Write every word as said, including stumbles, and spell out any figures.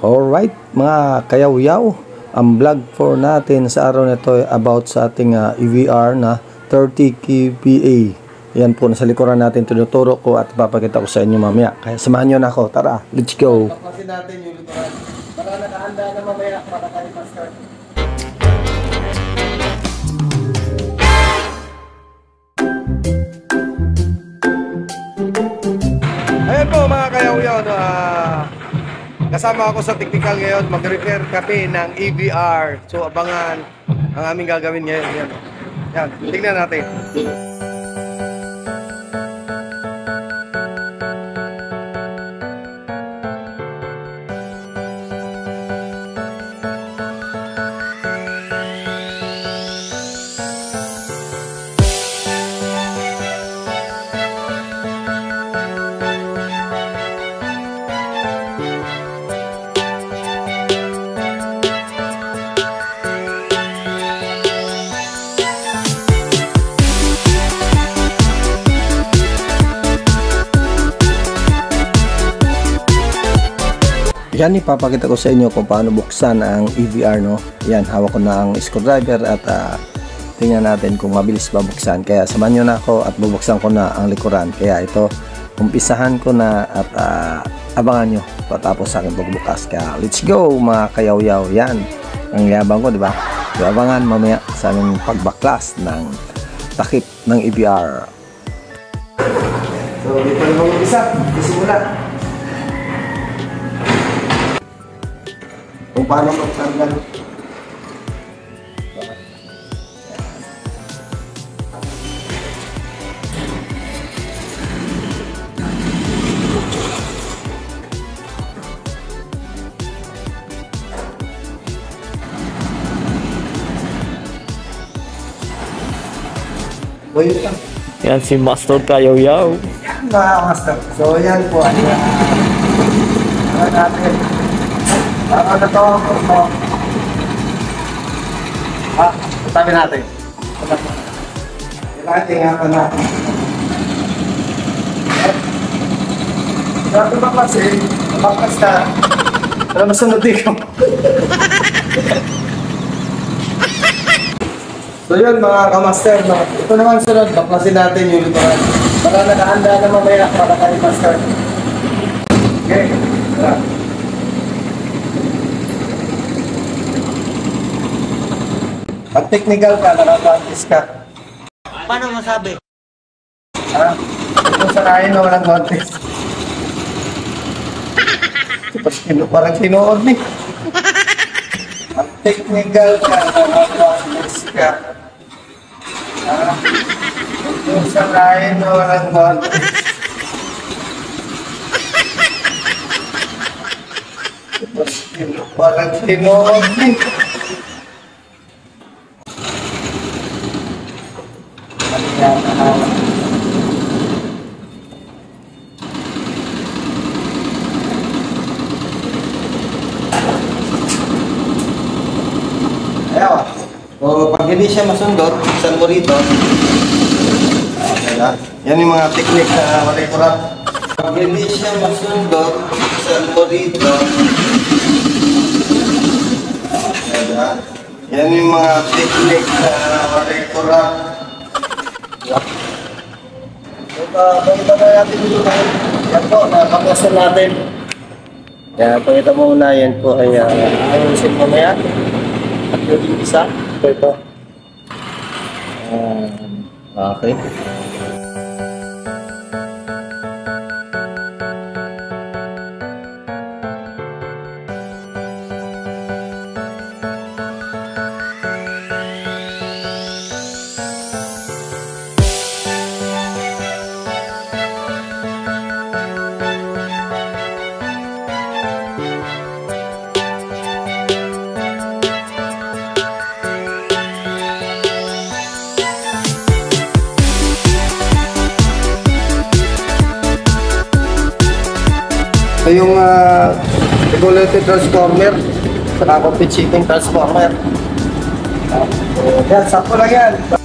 Alright mga kayaw-yaw, ang vlog for natin sa araw na ito ay about sa ating uh, E V R na thirty K V A. Yan po, nasa likuran natin tinuturo ko at papakita ko sa inyo mamaya. Kaya samahan nyo na ako. Tara, let's go! Paklasin natin yung likuran. Para nakahanda na mamaya para tayo ma-start. Ayan po mga kayaw-yaw, no, uh, kasama ako sa technical ngayon, mag-repair kami ng E V R. So abangan ang aming gagawin ngayon. Yan, yan. Tingnan natin. Yan, ipapakita ko sa inyo kung paano buksan ang E V R, no. Yan, hawak ko na ang screwdriver at uh, tingnan natin kung mabilis ba buksan. Kaya samahan nyo na ako at bubuksan ko na ang likuran. Kaya ito, umpisahan ko na at uh, abangan nyo patapos sa aking pagbukas. Kaya let's go mga kayaw-yaw. Yan, ang yabang ko, di ba? So, abangan mamaya sa aming pagbaklas ng takip ng E V R. So, dito na mag-umpisa. Isimula. Kung paano magtanggal. Yan si Master Kayaw-yaw. Yan mga Master. So yan po. Ano natin. Ano na to? Ah, sabi natin. Kailangan tingnan natin. Grabe ba kasi? Makas na. Pero masunod dito. So yun mga kamaster, no? Ito naman sunod, baklasin natin yung likuran. Para nakahanda na mamaya para tayo master. Okay, tara. Pag technical ka, nakapractice ka. Paano masabi? Ha? Ito sarayin na walang contest. Parang sinuod ni. Pag technical ka, nakapractice ka. Ha? Ito sarayin na walang contest. Parang sinuod ni. Ayaw. So, pag hindi siya masundot, saan mo rito? Ayan. Yan yung mga technique na walay kurap. Pag hindi siya masundot, saan mo rito? Ayan. Yan yung mga technique na walay kurap. So, pagkita na natin dito na. Yan po, napaklasan natin. Yan, pagkita mo muna, yan po ay uh, ayusin mo maya. At yung isa, ito ito. Um, okay. Ito yung uh, regulated transformer, saka compensate transformer. Uh, yan, sakto lang yan.